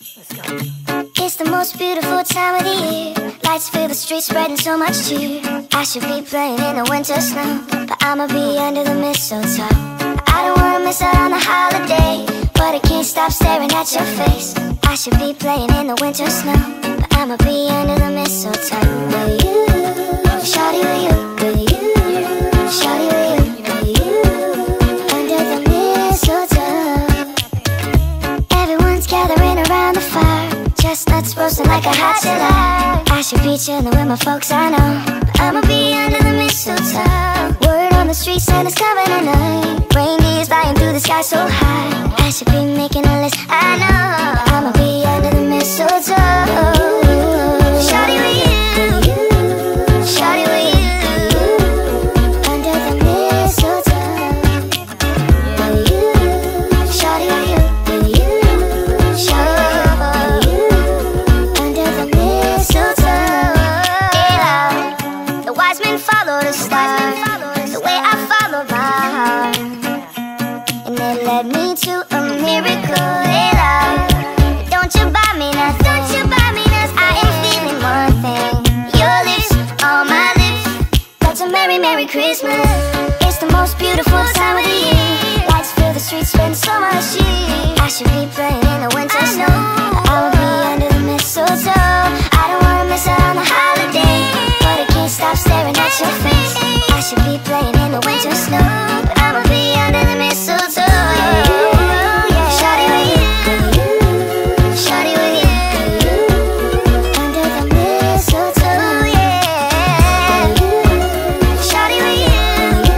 Let's go. It's the most beautiful time of the year. Lights fill the streets, spreading so much cheer. I should be playing in the winter snow, but I'ma be under the mistletoe. I don't wanna miss out on the holiday, but I can't stop staring at your face. I should be playing in the winter snow, but I'ma be under the mistletoe. With you, shawty, with you, with you, shawty, with you, under the mistletoe. Everyone's gathering around the fire, chestnuts roasting like a hot July. I should be chilling with my folks, I know, but I'ma be under the mistletoe. Word on the street saying it's coming tonight. Reindeers flying through the sky so high. I should be making a list, I know, but I'ma be under the mistletoe. Shawty with you, shawty with you, under the mistletoe. With you, shawty with you, shawty with you, under the mistletoe. Yeah, the wise men follow the star, the way I follow my heart, and it led me to a miracle. Hey, love, don't you buy me nothing, don't you buy me nothing. I am feeling one thing, your lips on my lips. That's a merry, merry Christmas. It's the most beautiful time of the year. Lights fill the streets, spend so much cheer. I should be playing in the winter snow, but I will be under the mistletoe. I don't wanna miss out on the holiday, but I can't stop staring at your face. I should be playing in the winter snow, but I'ma be under the mistletoe. Shawty with you, shawty with you, under the mistletoe. Yeah, shawty with you,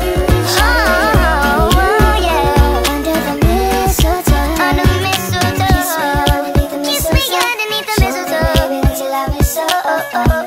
oh yeah, under the mistletoe, under the mistletoe. Kiss me underneath the mistletoe, baby, that you love me so.